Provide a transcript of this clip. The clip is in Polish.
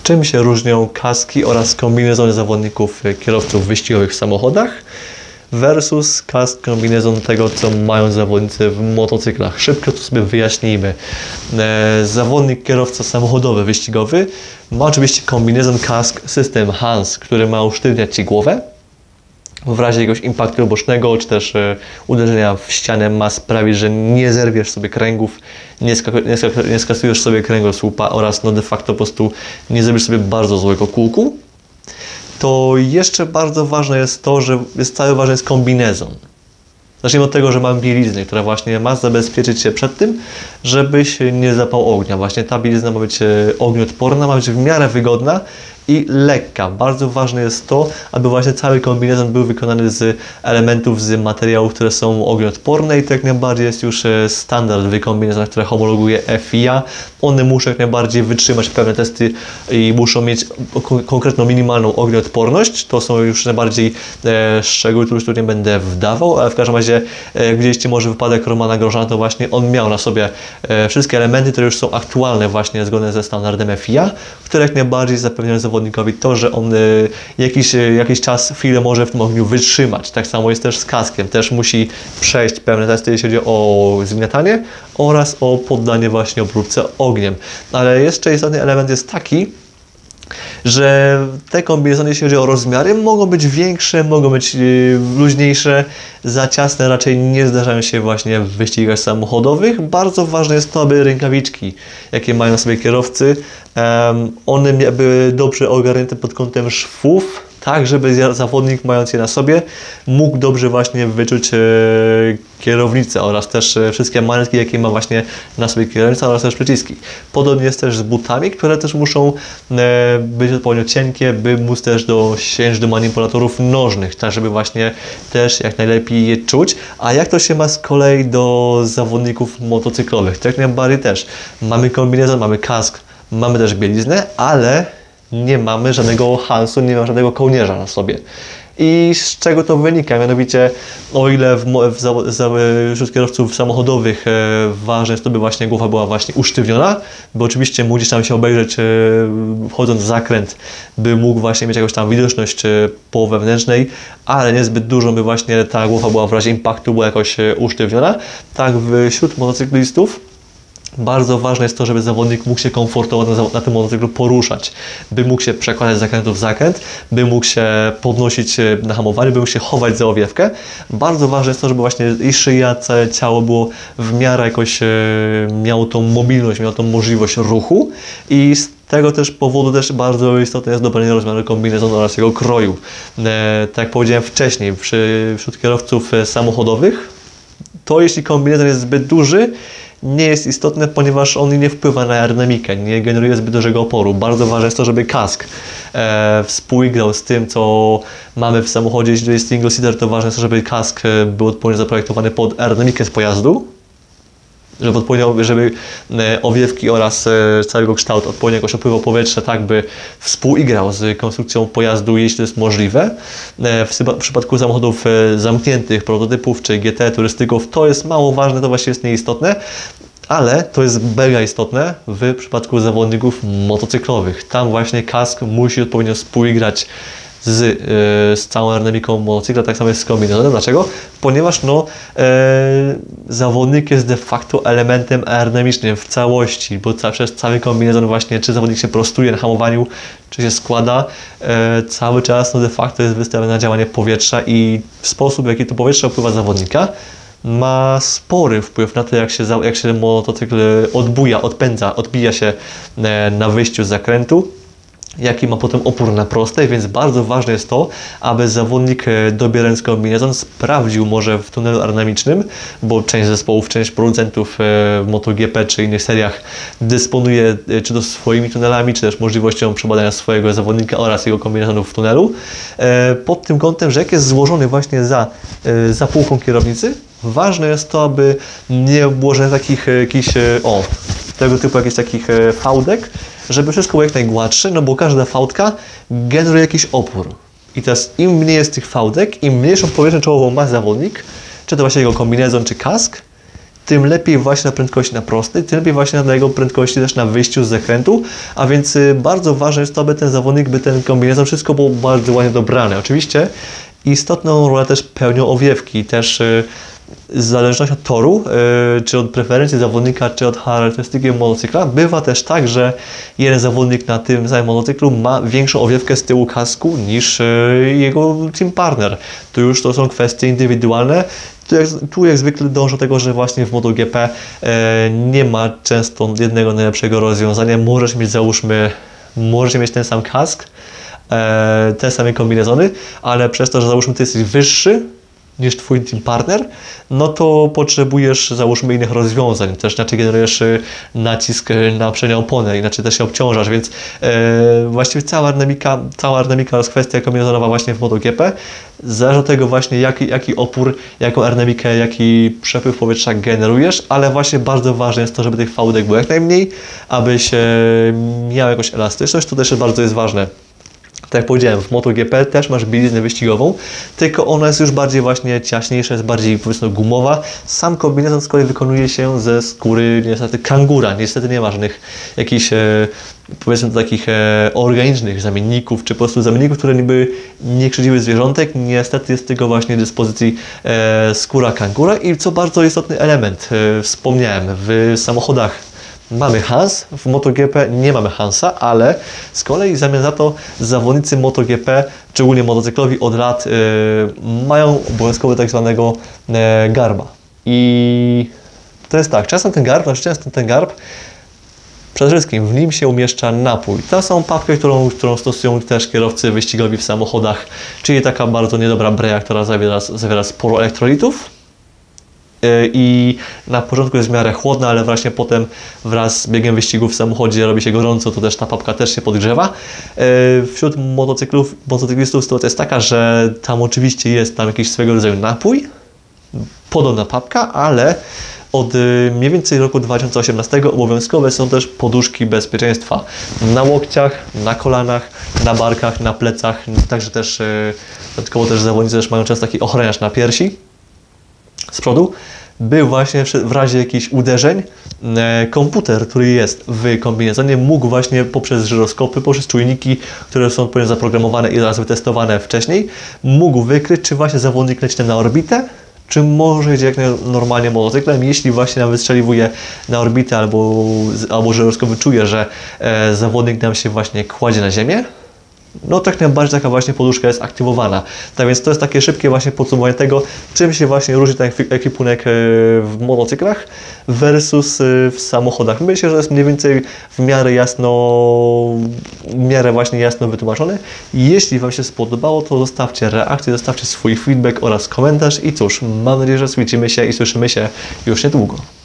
Czym się różnią kaski oraz kombinezony zawodników kierowców wyścigowych w samochodach versus kask, kombinezon tego, co mają zawodnicy w motocyklach? Szybko to sobie wyjaśnijmy. Zawodnik, kierowca samochodowy, wyścigowy ma oczywiście kombinezon, kask, system HANS, który ma usztywniać Ci głowę. W razie jakiegoś impaktu bocznego, czy też uderzenia w ścianę ma sprawić, że nie zerwiesz sobie kręgów, nie skasujesz sobie kręgosłupa oraz de facto po prostu nie zrobisz sobie bardzo złego kółku. To jeszcze bardzo ważne jest to, że cały ważny jest kombinezon. Zacznijmy od tego, że mam bieliznę, która właśnie ma zabezpieczyć się przed tym, żebyś nie zapał ognia. Właśnie ta bielizna ma być ognioodporna, ma być w miarę wygodna i lekka. Bardzo ważne jest to, aby właśnie cały kombinezon był wykonany z elementów, z materiałów, które są ognioodporne i to jak najbardziej jest już standard w kombinezonach, które homologuje FIA. One muszą jak najbardziej wytrzymać pewne testy i muszą mieć konkretną minimalną ognioodporność. To są już najbardziej szczegóły, które już tu nie będę wdawał, ale w każdym razie jak widzieliście może wypadek Romana Grosjeana, to właśnie on miał na sobie wszystkie elementy, które już są aktualne właśnie zgodne ze standardem FIA, które jak najbardziej zapewniają zawodnikowi to, że on jakiś czas, chwilę może w tym ogniu wytrzymać. Tak samo jest też z kaskiem. Też musi przejść pewne testy, jeśli chodzi o zgniatanie oraz o poddanie właśnie obróbce ogniem. Ale jeszcze istotny element jest taki, że te kombinezony, jeśli chodzi o rozmiary, mogą być większe, mogą być luźniejsze, za ciasne raczej nie zdarzają się właśnie w wyścigach samochodowych. Bardzo ważne jest to, aby rękawiczki, jakie mają na sobie kierowcy, one były dobrze ogarnięte pod kątem szwów, tak żeby zawodnik mając je na sobie mógł dobrze właśnie wyczuć kierownicę oraz też wszystkie manetki, jakie ma właśnie na sobie kierownica oraz też przyciski. Podobnie jest też z butami, które też muszą być odpowiednio cienkie, by móc też sięść do manipulatorów nożnych, tak żeby właśnie też jak najlepiej je czuć. A jak to się ma z kolei do zawodników motocyklowych? Tak najbardziej też mamy kombinezon, mamy kask, mamy też bieliznę, ale nie mamy żadnego hansu, nie ma żadnego kołnierza na sobie. I z czego to wynika? Mianowicie, o ile wśród kierowców samochodowych ważne jest to, by właśnie głowa była właśnie usztywniona, bo oczywiście mógł gdzieś tam się obejrzeć wchodząc w zakręt, by mógł właśnie mieć jakąś tam widoczność po wewnętrznej, ale niezbyt dużo, by właśnie ta głowa była w razie impaktu była jakoś usztywniona. Tak wśród motocyklistów bardzo ważne jest to, żeby zawodnik mógł się komfortowo na tym motocyklu poruszać, by mógł się przekładać z zakrętu w zakręt, by mógł się podnosić na hamowaniu, by mógł się chować za owiewkę. Bardzo ważne jest to, żeby właśnie i szyja, całe ciało było w miarę jakoś miało tą mobilność, miało tą możliwość ruchu i z tego też powodu też bardzo istotne jest dobranie rozmiaru kombinezonu oraz jego kroju. Tak jak powiedziałem wcześniej, wśród kierowców samochodowych, to jeśli kombinezon jest zbyt duży, nie jest istotne, ponieważ on nie wpływa na aerodynamikę, nie generuje zbyt dużego oporu. Bardzo ważne jest to, żeby kask współgrał z tym, co mamy w samochodzie. Jeśli to jest single seater, to ważne jest to, żeby kask był odpowiednio zaprojektowany pod aerodynamikę z pojazdu, żeby owiewki oraz całego kształt odpowiednio jakoś opływał powietrze, tak by współgrał z konstrukcją pojazdu, jeśli to jest możliwe. W przypadku samochodów zamkniętych, prototypów czy GT, turystyków, to jest mało ważne, to właściwie jest nieistotne, ale to jest mega istotne w przypadku zawodników motocyklowych. Tam właśnie kask musi odpowiednio współgrać z całą aerodynamiką motocykla, tak samo jest z kombinezonem. Dlaczego? Ponieważ zawodnik jest de facto elementem aerodynamicznym w całości, bo przez cały kombinezon właśnie, czy zawodnik się prostuje na hamowaniu, czy się składa, cały czas de facto jest wystawione na działanie powietrza i sposób, w jaki to powietrze opływa zawodnika, ma spory wpływ na to, jak się motocykl odbija się na wyjściu z zakrętu, jaki ma potem opór na prostej, więc bardzo ważne jest to, aby zawodnik dobierając kombinezon sprawdził może w tunelu aerodynamicznym, bo część zespołów, część producentów w MotoGP czy innych seriach dysponuje czy to swoimi tunelami, czy też możliwością przebadania swojego zawodnika oraz jego kombinezonów w tunelu, pod tym kątem, że jak jest złożony właśnie za półką kierownicy, ważne jest to, aby nie było żadnych takich tego typu jakichś takich fałdek, żeby wszystko było jak najgładsze, no bo każda fałdka generuje jakiś opór. I teraz im mniej jest tych fałdek, im mniejszą powierzchnię czołową ma zawodnik, czy to właśnie jego kombinezon, czy kask, tym lepiej właśnie na prędkości na prostej, tym lepiej właśnie na jego prędkości też na wyjściu z zakrętu, a więc bardzo ważne jest to, aby ten zawodnik, by ten kombinezon, wszystko było bardzo ładnie dobrane. Oczywiście istotną rolę też pełnią owiewki, też w zależności od toru, czy od preferencji zawodnika, czy od charakterystyki motocykla, bywa też tak, że jeden zawodnik na tym samym motocyklu ma większą owiewkę z tyłu kasku niż jego team partner. Tu już to są kwestie indywidualne. Tu jak zwykle dążę do tego, że właśnie w MotoGP nie ma często jednego najlepszego rozwiązania. Możesz mieć ten sam kask, te same kombinezony, ale przez to, że załóżmy ty jesteś wyższy niż twój team partner, no to potrzebujesz, załóżmy, innych rozwiązań. Też inaczej generujesz nacisk na przednią oponę, inaczej też się obciążasz, więc właściwie cała aerodynamika to jest kwestia kombinezonowa właśnie w MotoGP. Zależy od tego właśnie, jaki opór, jaką aerodynamikę, jaki przepływ powietrza generujesz, ale właśnie bardzo ważne jest to, żeby tych fałdek było jak najmniej, abyś miał jakąś elastyczność, to też bardzo jest ważne. Tak jak powiedziałem, w MotoGP też masz bieliznę wyścigową, tylko ona jest już bardziej właśnie ciaśniejsza, jest bardziej, powiedzmy, gumowa. Sam kombinezon z kolei wykonuje się ze skóry niestety kangura. Niestety nie ma żadnych jakichś, powiedzmy, takich organicznych zamienników, czy po prostu zamienników, które niby nie krzywdziły zwierzątek. Niestety jest tylko właśnie dyspozycji skóra kangura i co bardzo istotny element, wspomniałem, w samochodach mamy Hans, w MotoGP nie mamy Hansa, ale z kolei w zamian za to zawodnicy MotoGP, szczególnie motocyklowi, od lat mają obowiązkowy tak zwanego garba. I to jest tak, często ten garb, przede wszystkim w nim się umieszcza napój. To są papkę, którą stosują też kierowcy wyścigowi w samochodach, czyli taka bardzo niedobra breja, która zawiera sporo elektrolitów. I na początku jest w miarę chłodna, ale właśnie potem wraz z biegiem wyścigu w samochodzie robi się gorąco, to też ta papka też się podgrzewa. Wśród motocyklistów sytuacja jest taka, że tam oczywiście jest tam jakiś swego rodzaju napój, podobna papka, ale od mniej więcej roku 2018 obowiązkowe są też poduszki bezpieczeństwa na łokciach, na kolanach, na barkach, na plecach, także też dodatkowo też zawodnicy też mają często taki ochraniacz na piersi z przodu, by właśnie w razie jakichś uderzeń komputer, który jest w kombinezonie, mógł właśnie poprzez żyroskopy, poprzez czujniki, które są odpowiednio zaprogramowane i zaraz wytestowane wcześniej, mógł wykryć, czy właśnie zawodnik leci na orbitę, czy może jedzie jak normalnie motocyklem. Jeśli właśnie nam wystrzeliwuje na orbitę albo żyroskop wyczuje, że zawodnik nam się właśnie kładzie na ziemię, no tak najbardziej taka właśnie poduszka jest aktywowana. Tak więc to jest takie szybkie właśnie podsumowanie tego, czym się właśnie różni ten ekwipunek w motocyklach versus w samochodach. Myślę, że jest mniej więcej w miarę właśnie jasno wytłumaczone. Jeśli Wam się spodobało, to zostawcie reakcję, zostawcie swój feedback oraz komentarz i cóż, mam nadzieję, że widzimy się i słyszymy się już niedługo.